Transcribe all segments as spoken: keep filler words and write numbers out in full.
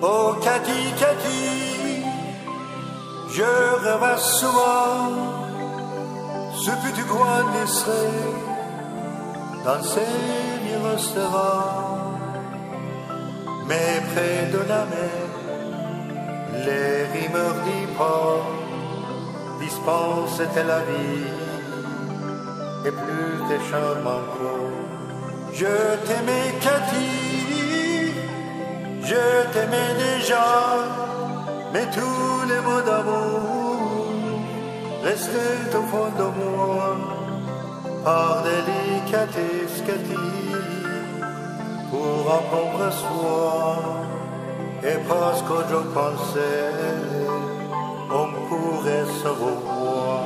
Oh Cathy, Cathy, je rêve souvent ce petit coin d'Israël dans ces restaurants, mais près de la mer, les rimeurs d'Ypres dispensent la vie et plus tes charmants encore. Je t'aimais Cathy, je t'aimais déjà, mais tous les mots d'amour restaient au fond de moi. Par délicatesse Cathy, pour un pauvre soir, et parce que je pensais on pourrait se revoir.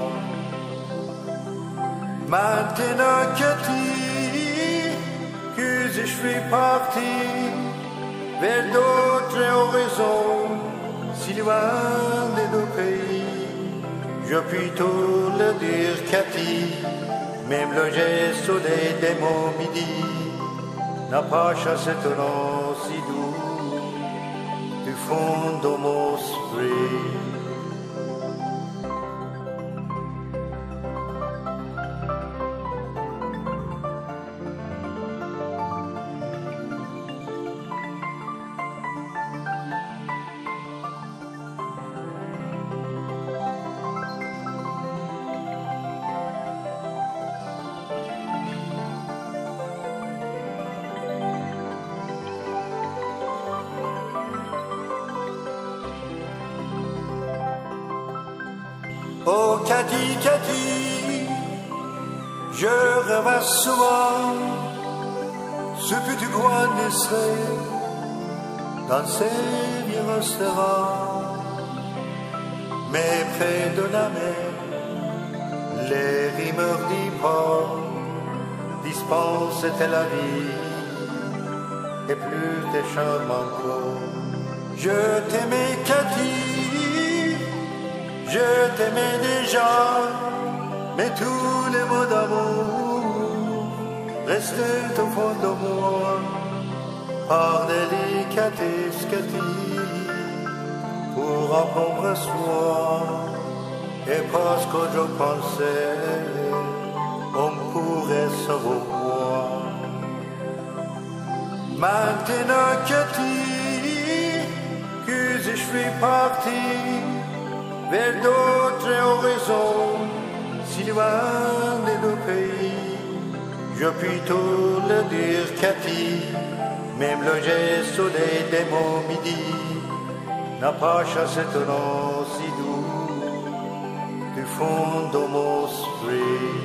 Maintenant Cathy, que je suis parti vers d'autres horizons, si loin des deux pays, je puis tout le dire Cathy, même le geste des mots midi n'a pas chassé ton nom si doux du fond de mon esprit. Oh Cathy, Cathy, je rêve souvent ce petit coin d'Israël dans ces vieux restaurants, mais près de la mer, les rimeurs d'Ypres dispensent la vie et plus tes charmes encore. Je t'aimais Cathy, je t'aimais déjà, mais tous les mots d'amour restaient au fond de moi. Par délicatesse Cathy, pour un pauvre soir, et parce que je pensais on pourrait se revoir. Maintenant Cathy, que je suis parti vers d'autres horizons, si loin des deux pays, je puis tout le dire Cathy, même le geste des mots midi n'a pas chassé ton nom si doux du fond de mon esprit.